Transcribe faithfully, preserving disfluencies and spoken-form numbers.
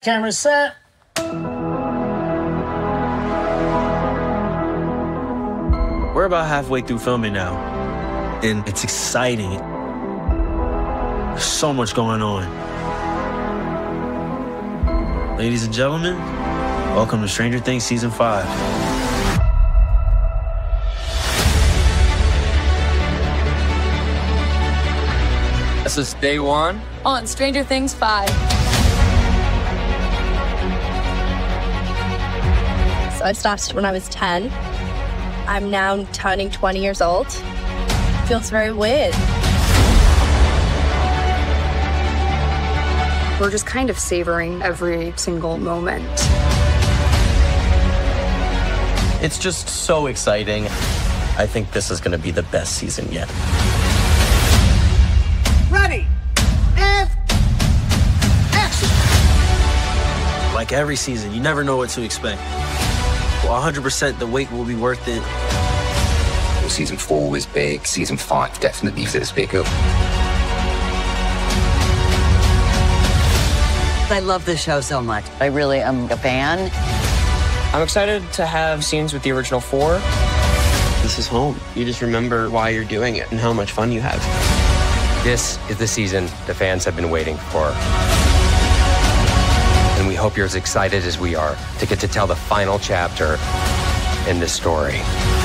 Camera set. We're about halfway through filming now, and it's exciting. There's so much going on. Ladies and gentlemen, welcome to Stranger Things Season five. This is day one on Stranger Things five. So I started when I was ten. I'm now turning twenty years old. Feels very weird. We're just kind of savoring every single moment. It's just so exciting. I think this is going to be the best season yet. Ready, and action. Like every season, you never know what to expect. one hundred percent the wait will be worth it. Well, season four was big. Season five definitely is bigger. I love this show so much. I really am a fan. I'm excited to have scenes with the original four. This is home. You just remember why you're doing it and how much fun you have. This is the season the fans have been waiting for. And we hope you're as excited as we are to get to tell the final chapter in this story.